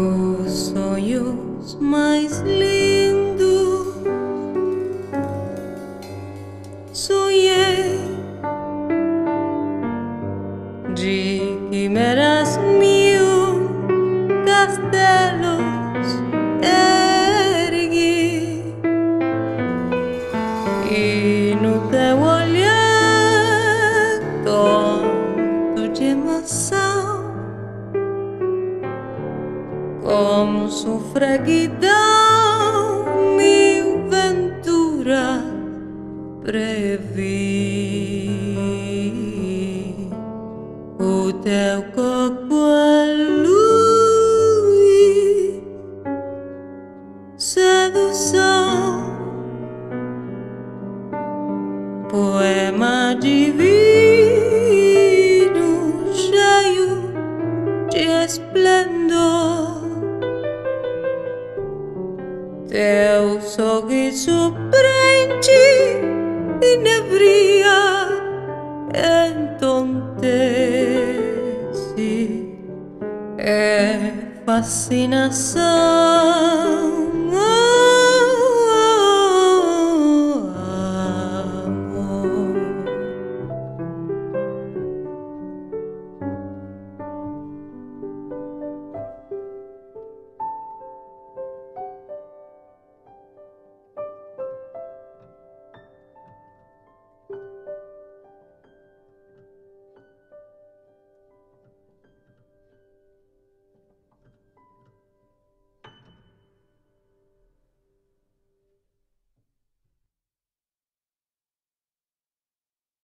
os sonhos mais lindos sonhei, de quimeras mil castelos ergui, e no teu olhar tonto de emoção, com sufraguidão mil venturas previ. O teu corpo é luz, sedução, poema divino cheio de esplendor. Teu sorriso prende, inebria, entontece, é fascinação.